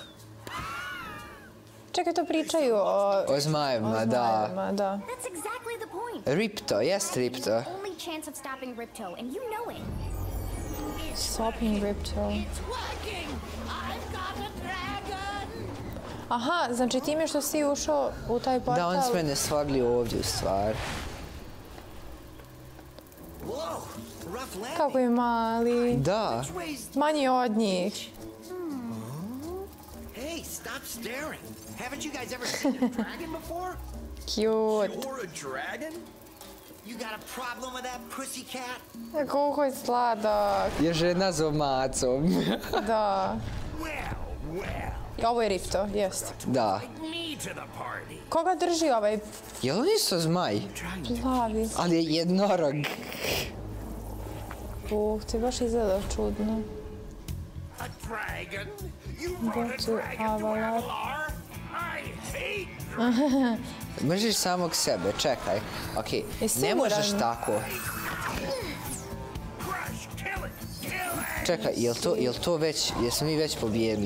Čekaj, to pričaju o... O zmajevima, da. zmajevima, da. That's exactly the point. Ripto, jest Ripto. Only chance of stopping Ripto, and you know it. Stopping Ripto. Aha, znači time što si ušao u taj portal... Da, on su mene stvarili ovdje u stvar. Whoa, rough landing. Kako je mali. Da. Which way's... Manji od njih. Hey, stop staring. Haven't you guys ever seen a dragon before? Cute. You're a dragon? You got a problem with that pussycat? Koliko je sladak. Još je nazvao macom. Da. Well, well. I ovo je Ripto, jest. Da. Me to the party. Koga drži ovaj Je li isto zmaj? plavi? Ali je jednorog. Uh, ti baš izgleda čudno. A dragon? You brought a That's dragon to Avalar. Avalar? I hate Mržiš samog sebe, čekaj. Okej, Jesi ne možeš siguran? tako. crush, kill it, kill it. Čekaj, jel to, jel to već, jesmo mi već pobijedili?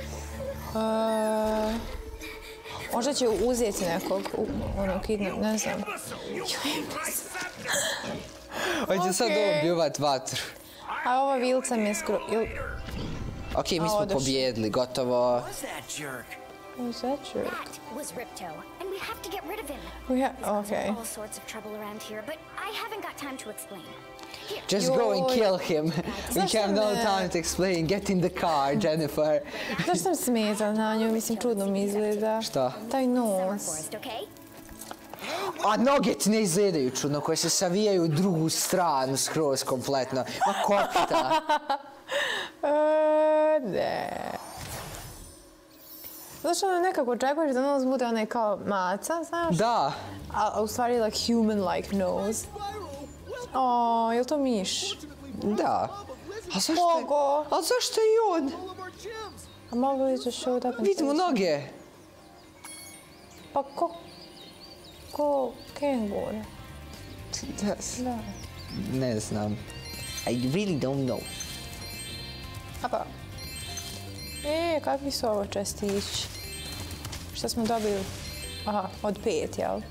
Uh, možda će uzeti nekog, u, ono, kidnap, ne znam. Listen, you need my scepter. Hoće sad Okej. ovo pljuvat vatru. A ova vilca mi je skoro... Il, Okej, mi A, smo odošli. pobijedili, gotovo. What's that jerk? what's that jerk? That was Ripto, and we have to get rid of him. We ha- okay. All sorts of trouble around here, but I haven't got time to explain. Just go and Joj. kill him. We Zašto have no ne? time to explain. Get in the car, Jennifer. Zašto sam smeta na nju? Mislim, čudno mi izgleda. Šta? Taj nos. Forest, okay? A noge ti ne izgledaju čudno, koje se savijaju u drugu stranu skroz kompletno. Ma kopta. E, ne. Zašto ono nekako očekuješ da nos bude onaj kao maca, znaš? Da. A, a u stvari like human-like nose. O, je li to miš? Da. A zašto je... Pogo. A zašto je on? A mogu li to showed up and Vidimo said- noge. Pa ko... Ko kengura. Da. Da. Ne znam. I really don't know. A pa. E, kakvi su ovo čestići? Šta smo dobili? Aha, od pet, jel?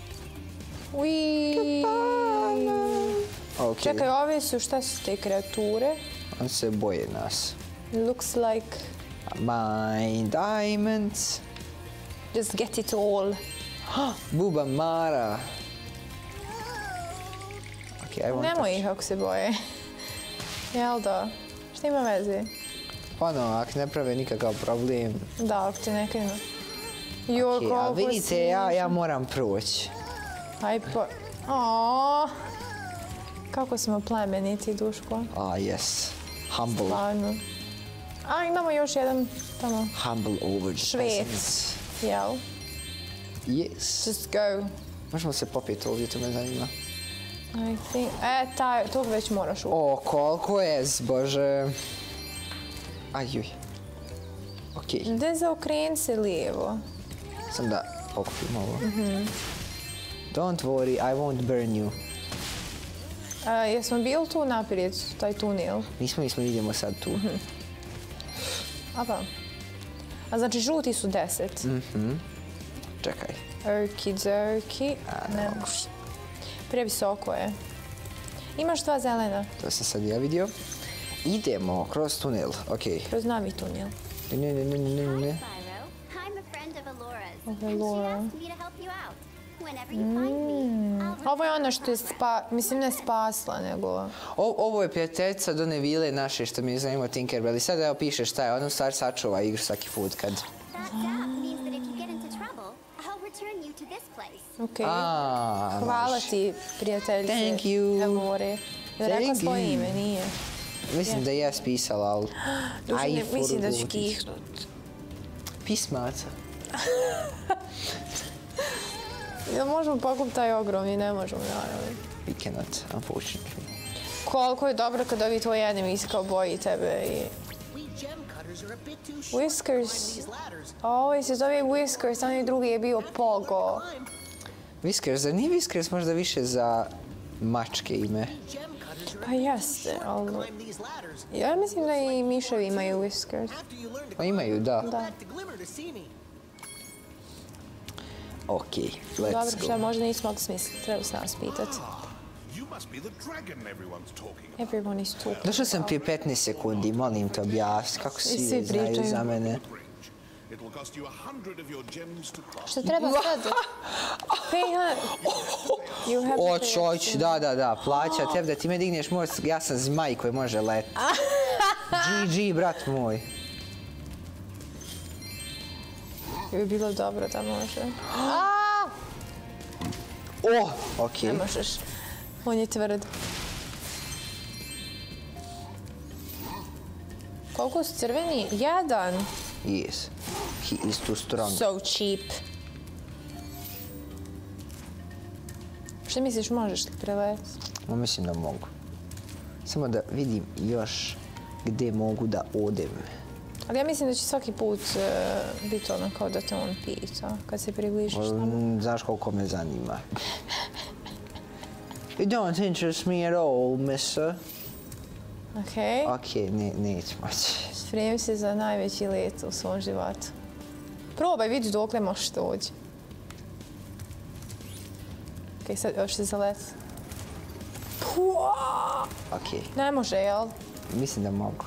Uiii. Ok. Čekaj, ove su, šta su te kreature? On se boje nas. Looks like... My diamonds. Just get it all. Buba Mara. Ok, I want Nemoj touch. ih ako se boje. Jel da? Šta ima veze? Ono, ako ne prave nikakav problem. Da, ako ti ne krenu. Jo, Ok, a koliko vidite, si- ja, ja moram proći. Aj pa... Aaaa. Kako smo plemeniti, Duško. A, yes. Humble. Stvarno. A, imamo još jedan tamo. Humble over the Švec. peasants. Jel? Yes. Just go. Možemo se popiti ovdje, to me zanima. I think... E, taj, tog već moraš u... O, koliko je, zbože. Ajuj. Okej, Gde zaokreni se lijevo? sam da pokupim ovo. Don't worry, I won't burn you. A, jesmo bili tu naprijed, taj tunel? Nismo, nismo, idemo sad tu. A pa. A znači žuti su deset. Čekaj. Erki, dzerki. Ne može. Previsoko je. Imaš dva zelena. To sam sad ja vidio. Idemo kroz tunel, okej. Kroz nami tunel. Ne, ne, ne, ne, ne, ne. Spyro, I'm a friend of Alora's. Of And she Allura. asked me to help you out. Whenever you find me, I'll Ovo je ona što je spa... Mislim ne spasla, nego... O, ovo je prijateljica do one vile naše što mi je zanimao Tinkerbell. I sad evo piše šta je, ona u stvari sačuva igru svaki put kad... That zap means that if you get into trouble, I'll return you to this place. Okej. A, Hvala može. ti, prijateljice. Thank you. Elore. Je li rekla Thank svoje you. ime? Nije. Mislim da je spisala, ali... Dušo, Aj, ne, mislim da ću forgot. kihnut. Pismaca. Jel možemo pokupiti taj ogromni? Ne možemo, naravno. We cannot, unfortunately. Koliko je dobro kad ovi tvoji enemy kao boji tebe i... We gem cutters are a bit too short Whiskers. to climb these ladders. Ovo se zove Whiskers, onaj drugi je bio Pogo. Whiskers, zar nije Whiskers možda više za mačke ime? Gem cutters are Pa jeste, ali... climb these ladders. Ja mislim da i miševi imaju Whiskers. After you learn to Pa imaju, da. Da. back to Glimmer to see me. Okej, let's Dobro, šta go. možda nismo mogli smisliti, treba se nas pitati. You must be the dragon everyone's talking about. Everyone is talking. Došao sam prije petnaest sekundi, molim te objasni kako I svi svi znaju pričaju. za mene. Bridge. It will cost you a hundred of your gems to cross. Šta treba sad? Pay her. You have to O, pay čoć, extra. da, da, da, plaća tebi da ti me digneš most, ja sam zmaj koji može letiti. G G, brat moj. Bi bilo dobro da može. O, okej. Ne možeš. On je tvrd. Koliko su crveni? Jedan. Yes. He is too strong. So cheap. Šta misliš, možeš li preletiti? Ma mislim da mogu. Samo da vidim još gdje mogu da odem. Ali ja mislim da će svaki put uh, biti ono kao da te on pita kad se približiš tamo. Mm, Znaš koliko me zanima. You don't interest me at all, mister. Okej. Okej, ne, neću moći. Spremi se za najveći let u svom životu. Probaj, vidi dokle možeš doći. Okej, sad još se zalet. Pua! Okej, Ne može, jel? mislim da mogu.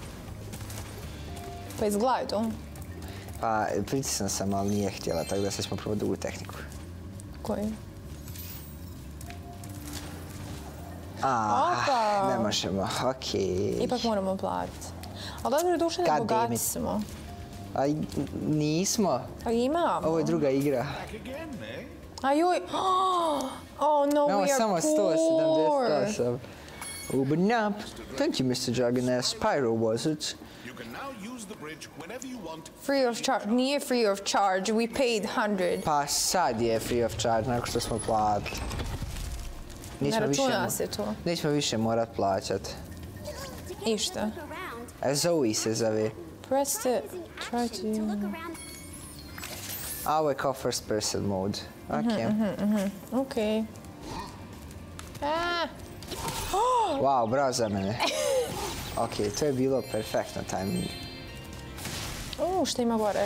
Pa izgledaj to. Pa pritisna sam, ali nije htjela, tako da sad ćemo probati drugu tehniku. Koji? A, Opa. ne možemo, okej. Ipak moramo platiti. Ali dobro, duše ne God bogati damn it. smo. A i- nismo. A imamo. Ovo je druga igra. Back again, eh? A joj. Oh no, Imamo we are samo sto poor. sedamdeset osam. Open up. Thank you, mister Dragonair. Spyro was it? You can now use the bridge whenever you want. Free of charge. Nije free of charge. We paid hundred. Pa sad je free of charge, nakon što smo platili. Ne Nismo više računa mo- se to. Nećemo više morat plaćat. To I šta? look around. A Zoe se zove. Press the... Try To to... look around. A ovo je kao first person mode. Ok. Okej. A, Wow, bravo za mene. Ok, to je bilo perfektno timing. u, šta ima gore?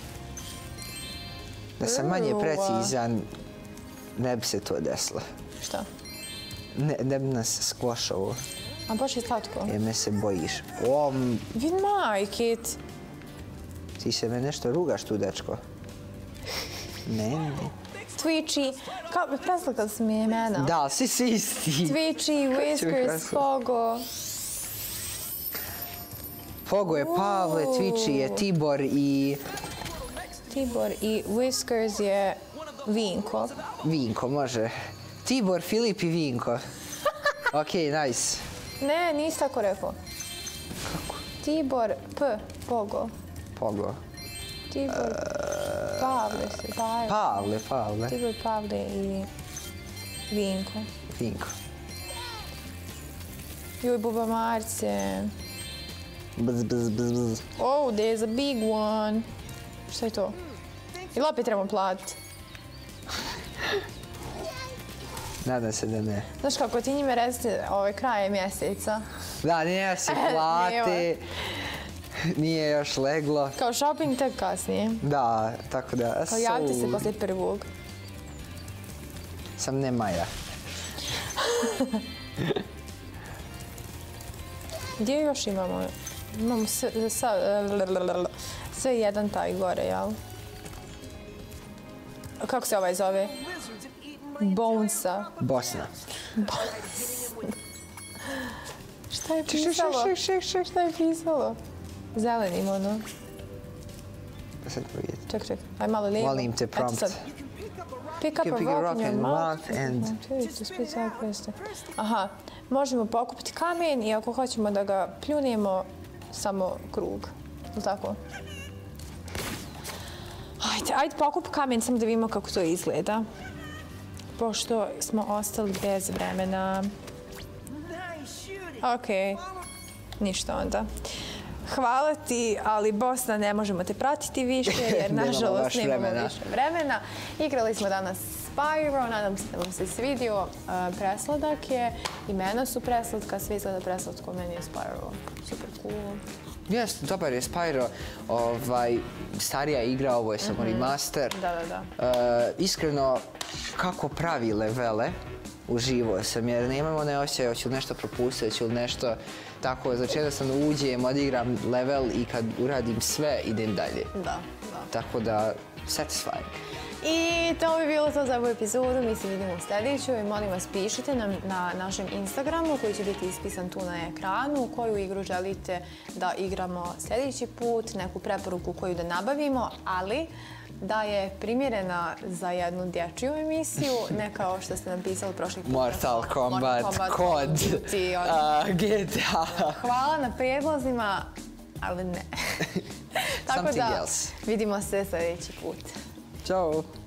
Da sam manje Uva. precizan, ne bi se to desilo. Šta? Ne, ne bi nas skvošao, A baš je slatko. jer me se bojiš. O, m, Vid majke. ti se me nešto rugaš tu, dečko. Ne, ne. Twitchy. Kao, preslikala sam mi imena. Da, svi si isti. Twitchy, Whiskers, preslikala? Pogo. Pogo je Pavle, Twitchy je Tibor i Tibor i Whiskers je Vinko. Vinko, može. Tibor, Filip i Vinko. Ok, nice. Ne, nisi tako rekao. Tibor, P, Pogo. Pogo. Tibor, Pavle se, Pavle. Pavle, Pavle. Tibor, Pavle i Vinko. Vinko. Joj, Buba Marce. Bz, bz, bz, bz. Oh, there's a big one. Šta je to? Ili opet trebamo platiti? Nadam se da ne. Znaš kako, ti njime recite ovaj kraj mjeseca. Da, nije se plati. Nije još leglo. Kao shopping tek kasnije. Da, tako da... Kao javite se so- poslije prvog. Sam ne Maja. Gdje još imamo? Imamo sve, sa- sve jedan taj gore, jel? Kako se ovaj zove? Bonesa. Bosna. Šta je pisalo? Šta je pisalo? Zelenim ono. Da sad vidjeti. Ček, ček, aj malo lijevo. Molim te, Eto prompt. sad. Pick up You a pick a rock in your mouth and- to spit out first. Aha, možemo pokupiti kamen i ako hoćemo da ga pljunemo, samo krug. Ili tako? Ajde, ajde pokup kamen, samo da vidimo kako to izgleda. Pošto smo ostali bez vremena. Ok, ništa onda. Hvala ti, ali Bosna, ne možemo te pratiti više jer Nemamo nažalost baš nemamo vremena. više vremena. Igrali smo danas Spyro, nadam se da vam se svidio. Uh, presladak je, imena su preslatka, sve izgleda preslatko, meni je Spyro super cool. Jes, dobar je Spyro. Ovaj, starija igra, ovo je samo remaster. Da, da, da. E, iskreno, kako pravi levele, uživao sam jer nemam onaj osjećaj hoću nešto propustiti, hoću nešto tako. Znači jednostavno uđem, odigram level i kad uradim sve, idem dalje. Da, da. Tako da, satisfying. I to bi bilo to za ovu epizodu. Mi se vidimo u sljedećoj. Molim vas, pišite nam na našem Instagramu koji će biti ispisan tu na ekranu. Koju igru želite da igramo sljedeći put, neku preporuku koju da nabavimo, ali da je primjerena za jednu dječju emisiju, ne kao što ste nam pisali prošli put. Mortal Kombat, Kombat, kod Duty, ono. a, G T A. Hvala na prijedlozima, ali ne. Tako Something da, else. vidimo se sljedeći put. Ćao.